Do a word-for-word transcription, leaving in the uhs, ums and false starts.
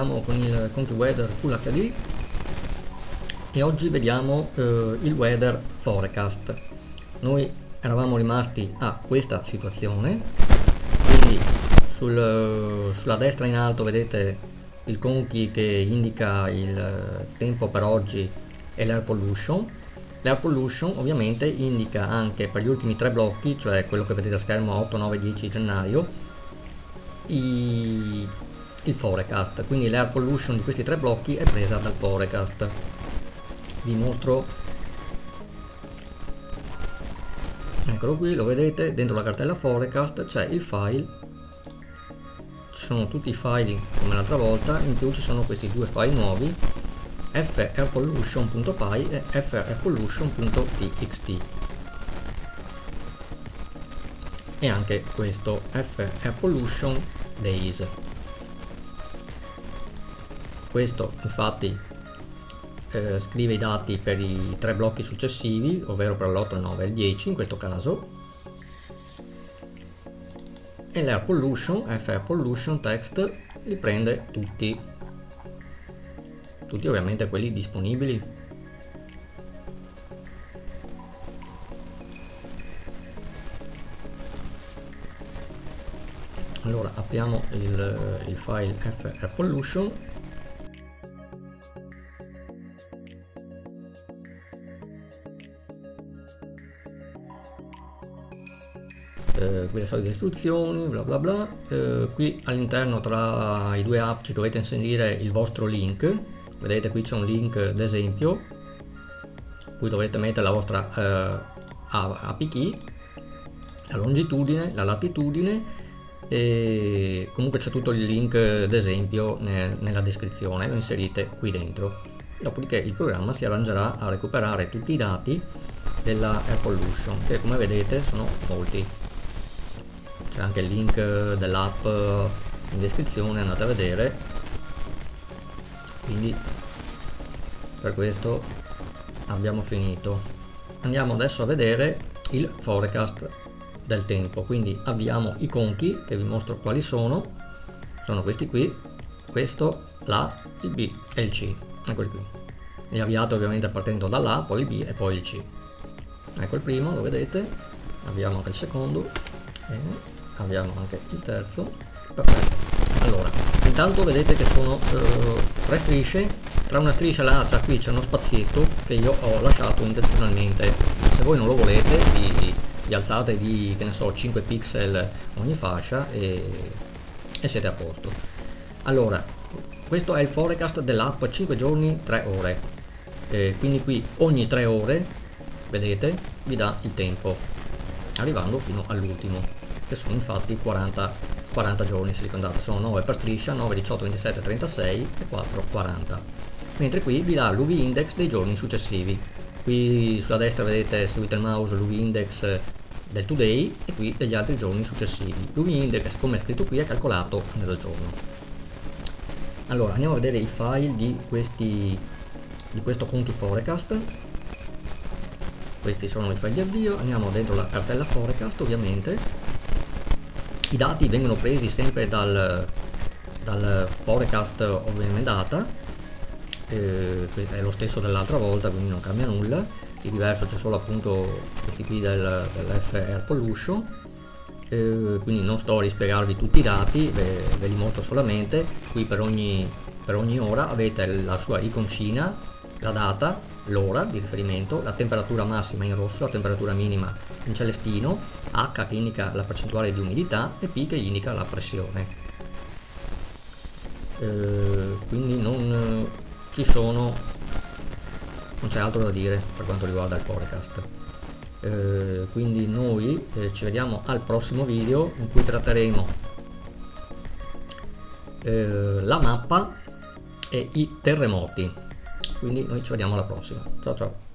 proseguiamo con il Conky Weather Full H D e oggi vediamo eh, il Weather Forecast. Noi eravamo rimasti a questa situazione, quindi sul, sulla destra in alto vedete il Conky che indica il tempo per oggi e l'air pollution. L'air pollution ovviamente indica anche per gli ultimi tre blocchi, cioè quello che vedete a schermo otto, nove, dieci gennaio, i, il forecast, quindi l'air pollution di questi tre blocchi è presa dal forecast. Vi mostro, eccolo qui, lo vedete, dentro la cartella forecast c'è il file, ci sono tutti i file come l'altra volta, in più ci sono questi due file nuovi, f air pollution punto p y e f air pollution punto t x t, e anche questo f air pollution days. Questo infatti eh, scrive i dati per i tre blocchi successivi, ovvero per l'otto, il nove e il dieci in questo caso, e l'air pollution, f air pollution text, li prende tutti, tutti ovviamente quelli disponibili. Allora apriamo il, il file f air pollution, eh, qui le solite istruzioni, bla bla bla. Eh, qui all'interno tra i due app ci dovete inserire il vostro link, vedete qui c'è un link d'esempio, qui dovrete mettere la vostra eh, A P key, la longitudine, la latitudine, e comunque c'è tutto il link d'esempio ne, nella descrizione, lo inserite qui dentro. Dopodiché il programma si arrangerà a recuperare tutti i dati della air pollution, che come vedete sono molti. C'è anche il link dell'app in descrizione, andate a vedere. Quindi per questo abbiamo finito. Andiamo adesso a vedere il forecast del tempo, quindi avviamo i conchi che vi mostro quali sono. Sono questi qui, questo, l'A, il B e il C, eccoli qui. Li ho avviato ovviamente partendo dall'A, poi il B e poi il C. Ecco il primo, lo vedete, avviamo anche il secondo e avviamo anche il terzo. Perfetto. Allora, intanto vedete che sono eh, tre strisce, tra una striscia e l'altra qui c'è uno spazietto che io ho lasciato intenzionalmente. Se voi non lo volete vi, vi alzate di, che ne so, cinque pixel ogni fascia e, e siete a posto. Allora, questo è il forecast dell'app cinque giorni tre ore, eh, quindi qui ogni tre ore, vedete, vi dà il tempo, arrivando fino all'ultimo, che sono infatti quaranta, quaranta giorni, se ricordate, sono nove per striscia, nove, diciotto, ventisette, trentasei e quattro, quaranta. Mentre qui vi dà l'U V index dei giorni successivi. Qui sulla destra vedete, seguite il mouse, l'U V index del today e qui degli altri giorni successivi. L'U V index, come è scritto qui, è calcolato nel giorno. Allora andiamo a vedere i file di questi di questo Conky Forecast. Questi sono i file di avvio. Andiamo dentro la cartella Forecast, ovviamente i dati vengono presi sempre dal, dal Forecast ovviamente data, eh, è lo stesso dell'altra volta, quindi non cambia nulla. Di diverso c'è solo appunto questi qui del, dell'F Air Pollution, eh, quindi non sto a rispiegarvi tutti i dati, ve, ve li mostro solamente. Qui per ogni, per ogni ora avete la sua iconcina, la data, l'ora di riferimento, la temperatura massima in rosso, la temperatura minima in celestino, H che indica la percentuale di umidità e P che indica la pressione. Eh, quindi non ci sono, non c'è altro da dire per quanto riguarda il forecast. Eh, quindi noi eh, ci vediamo al prossimo video in cui tratteremo eh, la mappa e i terremoti. Quindi noi ci vediamo alla prossima. Ciao ciao.